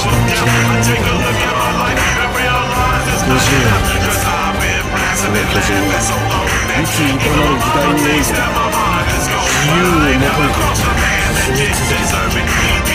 いついかなる時代においても自由を求めて生き続ける。